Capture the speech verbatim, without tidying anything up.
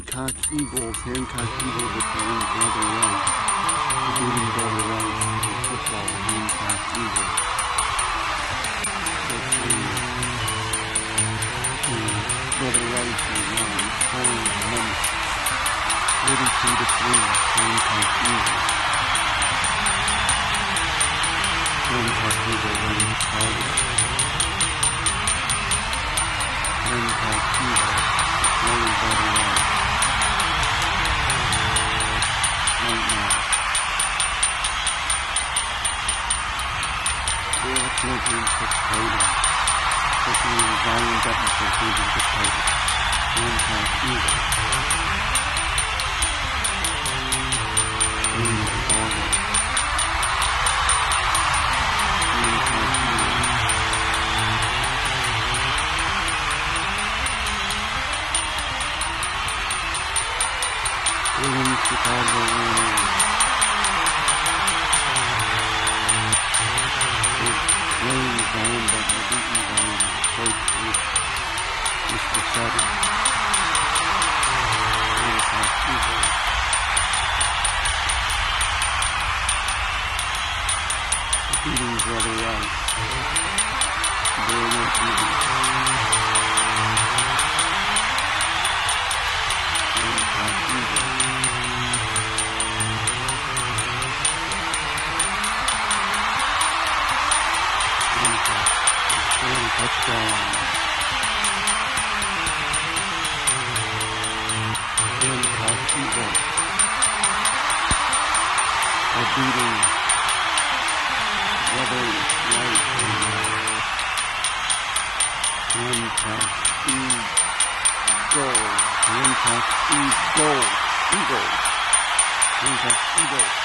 Hancock Eagles. Hancock Eagles with the win Brother Rice. Beating Brother Rice in football. Hancock Eagles. Brother Rice is now scoring numbers. thirty-two to three. Hancock Eagles. Hancock Eagles winning Charlotte. Hancock Eagles playing Brother Rice. Right now. World Championship title. Taking the Zion Defensive Championship title. Hancock Eagles. Winning the ball game. Hancock Eagles. Winning Chicago Illinois. Playing Zion Butler, beating Zion, coach with Mister Sutton. Hancock Eagles. Beating Brother Rice. Very much easy. Hancock Eagles. Touchdown. Hancock Eagles are beating Brother Rice. Hancock Eagles. Hancock Eagles. Eagles. Hancock Eagles.